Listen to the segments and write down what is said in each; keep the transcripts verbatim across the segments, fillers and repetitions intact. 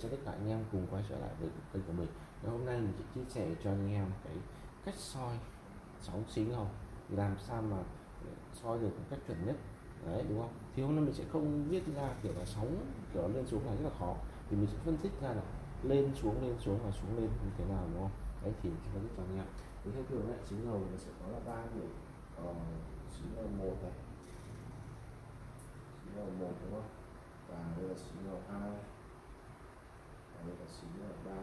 chào tất cả anh em cùng quay trở lại với kênh của mình. Ngày hôm nay mình sẽ chia sẻ cho anh em cái cách soi sóng xí ngầu làm sao mà soi được một cách chuẩn nhất đấy, đúng không? Thì hôm nay mình sẽ không viết ra kiểu là sóng kiểu lên xuống là rất là khó, thì mình sẽ phân tích ra là lên xuống lên xuống và xuống lên như thế nào, đúng không? Đấy thì mình sẽ phân tích cho anh em. Thì theo thường lại xí ngầu nó sẽ có là ba kiểu uh, xí ngầu một này, xí ngầu một đúng không, và đây là xí ngầu hai, đây là xí ngầu ba.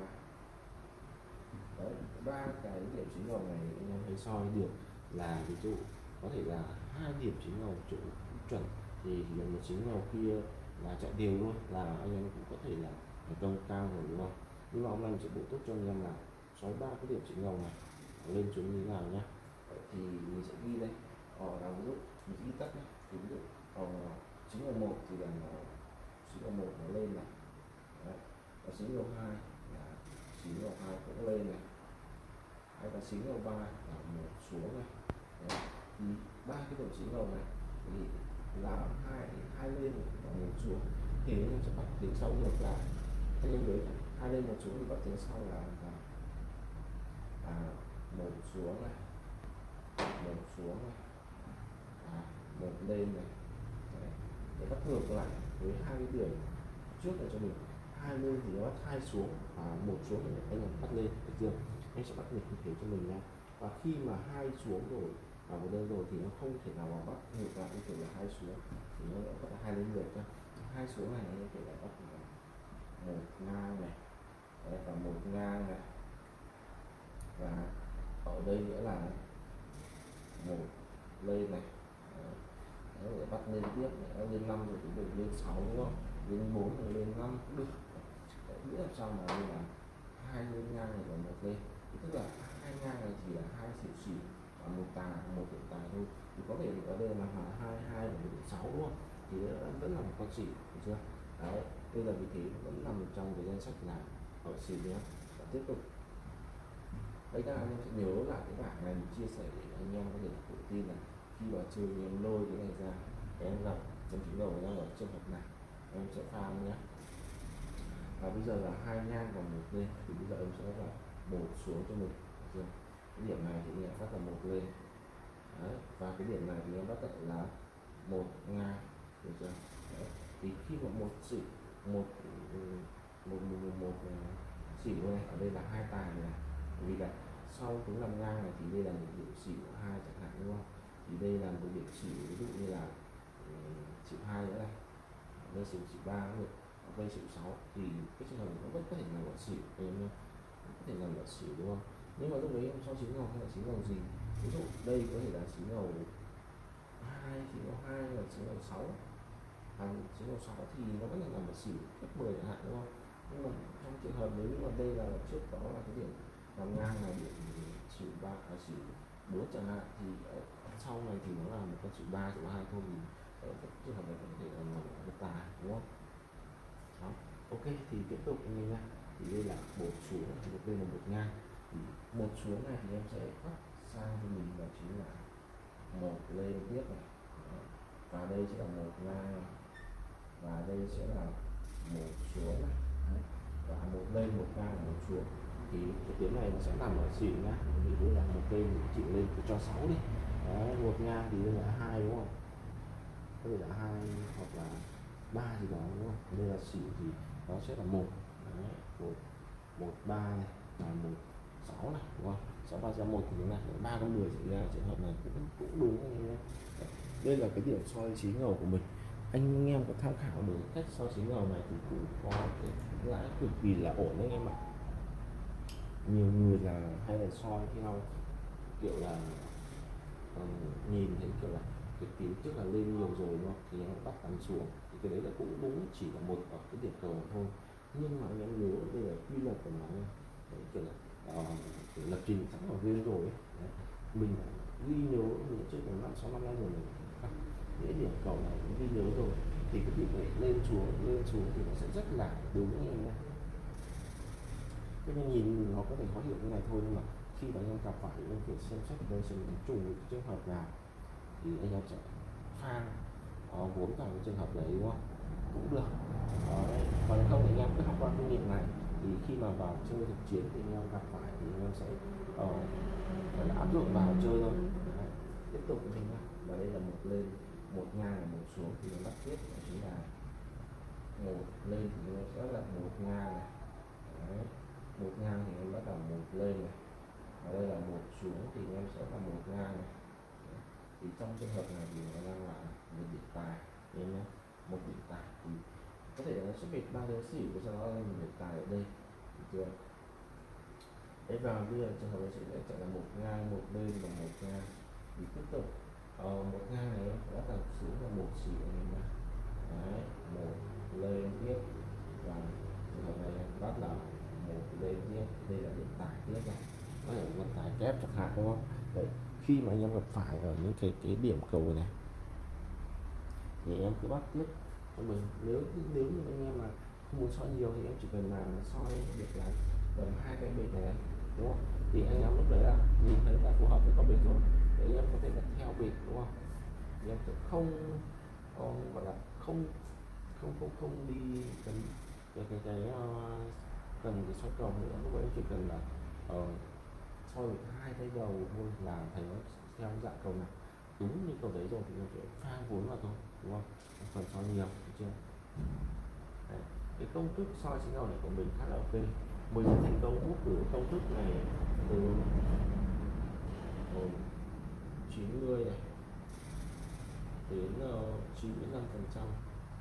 Đấy, ba cái điểm xí ngầu này anh em thấy soi được là ví dụ có thể là hai điểm xí ngầu chỗ chuẩn thì một xí ngầu kia là chạy đều luôn, là anh em cũng có thể là thành công cao rồi, đúng không? Nhưng mà hôm nay mình sẽ bổ túc cho anh em là soi ba cái điểm xí ngầu này lên xuống như thế nào nhá. Thì mình sẽ ghi đây ở là ví dụ mình ghi tắt nhé. Thì ví dụ ở xí ngầu một thì là xí ngầu một nó lên này, đấy, và xí ngầu hai là xí ngầu hai cũng lên này, hay là xí ngầu ba là một xuống này. Đấy. Thì ba cái điểm xí ngầu này thì là hai hai lên và một xuống, thì anh em sẽ bắt tiếng sau ngược lại. Anh em đấy hai lên một xuống thì bắt tiếng sau là, là à, một xuống này, một xuống này, à, một lên này. Đấy. Để bắt ngược lại với hai cái điểm trước này cho mình, hai lên thì nó bắt hai xuống và một xuống thì anh em bắt lên, được chưa? Anh sẽ bắt ngược như thế cho mình nha. Và khi mà hai xuống rồi và một lên rồi thì nó không thể nào mà bắt ngược lại như kiểu là hai xuống, thì nó lại bắt là hai lên ngược nhá. Hai xuống này anh em lại bắt một ngang này. Đấy, và một ngang này, và ở đây nữa là một lên này. Đấy, để bắt lên tiếp này, nó lên năm rồi thì được lên sáu, đúng không? Lên bốn rồi lên năm cũng được. Đấy, biết làm sao mà đây là hai lên ngang này và một lên, thì tức là hai ngang này chỉ là hai xỉu xỉu và một tài một điểm tài thôi, thì có thể ở đây là hai hai và một điểm sáu, đúng không? Thì vẫn là một con xỉu, được chưa? Đấy, đây là vị thế vẫn nằm trong cái danh sách là ở xỉu nhé. Và tiếp tục đây, các anh em sẽ nhớ là cái bảng này mình chia sẻ để anh em có thể tự tin là khi mà chơi em lôi cái này ra, em gặp trong chính đầu đang ở trường hợp này em sẽ pha nhé. Và bây giờ là hai ngang và một lên, thì bây giờ em sẽ là một xuống cho mình, được. Cái điểm này thì em bắt là một lên. Đấy. Và cái điểm này thì em bắt là một ngang, được chưa? Đấy. Thì khi mà một xỉu một một một một, một xỉu này, ở đây là hai tài này, vì là sau cũng làm ngang này thì đây là một điểm xỉu hai chẳng hạn, đúng không? Thì đây là một điểm xỉu ví dụ như là xỉu hai nữa này, đây xỉu xỉu ba cũng được, đây xỉu sáu, thì cái trường hợp nó vẫn có thể nằm ở xỉu, em nhé, có thể nằm ở xỉu, đúng không? Nhưng mà lúc đấy em so xí ngầu hay là xí ngầu gì, ví dụ đây có thể là xí ngầu hai, xí ngầu hai là xí ngầu sáu, hàng xí ngầu sáu thì nó vẫn là nằm ở xỉu cấp mười chẳng hạn, đúng không? Nhưng mà trong trường hợp nếu như mà đây là trước đó là cái điểm làm ngang là điểm xỉu ba à, xỉu bốn chẳng hạn, thì ở sau này thì nó là một con xỉu ba xỉu hai thôi, thì ở cái trường hợp này có thể là nằm ở tài, đúng không? Đó. Ok, thì tiếp tục anh em nha. Thì đây là một xuống, một lên là một ngang, thì một xuống này thì em sẽ bắt sang cho mình là chính là một lên tiếp này. Đó. Và đây sẽ là một ngang này, và đây sẽ là một xuống này. Đấy. Và một lên một ngang một xuống, thì cái tuyến này nó sẽ nằm ở xỉu nhá. Thì đây là một lên chịu lên tôi cho sáu đi. Đấy, một ngang thì đây là hai, đúng không? Đây là hai hoặc là ba gì đó, đúng không? Đây là xỉu thì nó sẽ là một, một một ba này và một sáu này, đúng không? Sáu ba ra một thì thế này, ba con mười xảy ra trường hợp này cũng cũng đúng anh em. Đây là cái điểm soi xí ngầu của mình. Anh em có tham khảo được cách soi xí ngầu này thì cũng có cái lãi cực kỳ là ổn đấy anh em ạ. Nhiều người là hay là soi theo kiểu là uh, nhìn thấy kiểu là cái tím trước là lên nhiều rồi, đúng không? Thì anh bắt bắn xuống, thì cái đấy là cũng đúng, chỉ là một ở cái điểm cầu thôi. Nhưng mà anh em nhớ đây là quy luật của nó nha. Đấy, kiểu là uh, lập trình sẵn ở game rồi ấy. Đấy. Mình ghi nhớ mình trước là năm sáu năm nay rồi, mình những điểm cầu này cũng ghi nhớ rồi, thì cái điểm này lên xuống lên xuống thì nó sẽ rất là đúng anh em nhé. Cái này nhìn nó có thể khó hiểu như này thôi, nhưng mà khi mà anh em gặp phải anh phải xem xét ở đây xem mình trùng với trường hợp nào thì anh em sẽ pha có vốn vào cái trường hợp đấy, đúng không? Cũng được. Đấy. Còn không thì anh em cứ học qua kinh nghiệm này, thì khi mà vào chơi thực chiến thì anh em gặp phải thì anh em sẽ uh, phải là áp dụng vào chơi thôi. Đấy. Tiếp tục mình nhá, và đây là một lên, một ngang và một xuống, thì nó bắt tiếp đó chính là một lên thì nó sẽ là một ngang này. Đấy. Một ngang thì em bắt đầu một lên này, và đây là một xuống thì em sẽ là một ngang này. Đấy. Thì trong trường hợp này thì nó đang là một điểm tài em nhé, một điểm tài thì có thể là nó sẽ biệt ba đứa xỉu và sau đó lên một điểm tài ở đây, được chưa? Đấy, và bây giờ trường hợp này sẽ chạy là một ngang, một lên và một ngang, thì tiếp tục ờ, một ngang này em sẽ bắt đầu xuống là một xỉu này nhá. Đấy, một lên tiếp, và trường hợp này em bắt đầu một lên tiếp, đây là điểm tài tiếp này, có thể là tài kép chẳng hạn, đúng không? Đấy, khi mà anh em gặp phải ở những cái cái điểm cầu này thì em cứ bắt tiếp cho mình. Nếu nếu như anh em mà không muốn soi nhiều thì em chỉ cần làm soi được là tầm hai cái bệt này, đúng không? Thì anh em lúc đấy là nhìn thấy là phù hợp với con bệt rồi, để anh em có thể là theo bệt, đúng không? Thì em sẽ không có gọi là không không không không đi cần cái cái cái uh, cần cái soi cầu nữa. Lúc đấy chỉ cần là uh, soi được hai cái đầu thôi là thấy nó theo dạng cầu này đúng như cầu đấy rồi, thì nó sẽ pha vốn vào thôi, đúng không? Phần soi nhiều, được chưa? Đấy. Cái công thức soi chính cầu này của mình khá là ok. Mình thành công bút cử công thức này từ chín mươi này đến chín mươi lăm phần trăm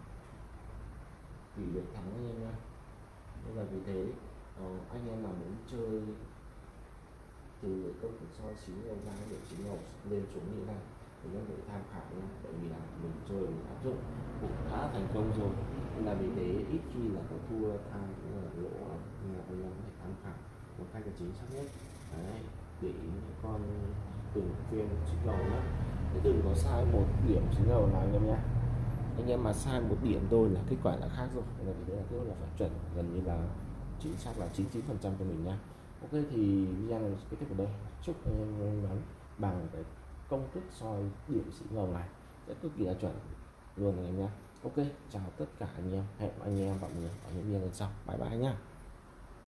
tỷ lệ thắng anh em nhé. Nên là vì thế uh, anh em nào muốn chơi từ công thức soi chín đầu ra để chín đầu lên xuống như thế này thì nó phải tham khảo nhé, bởi vì là mình chơi mình áp dụng cũng khá thành công rồi, nên là vì thế ít khi là có thua tha cũng là lỗ, nên là anh em có thể tham khảo một cách là chính xác nhất. Đấy, để ý những con từng phiên chín đầu nhé, thế đừng có sai một điểm chín đầu nào anh em nhé. Anh em mà sai một điểm thôi là kết quả là khác rồi, nên là vì thế là tức là phải chuẩn gần như là chính xác là chín mươi chín phần trăm cho mình nha. Ok, thì video này kết thúc ở đây. Chúc anh em đoán bằng cái công thức soi điểm sĩ ngầu này sẽ cực kỳ là chuẩn luôn anh em nhé. Ok, chào tất cả anh em, hẹn anh em vào những video lần sau. Bye bye nhá.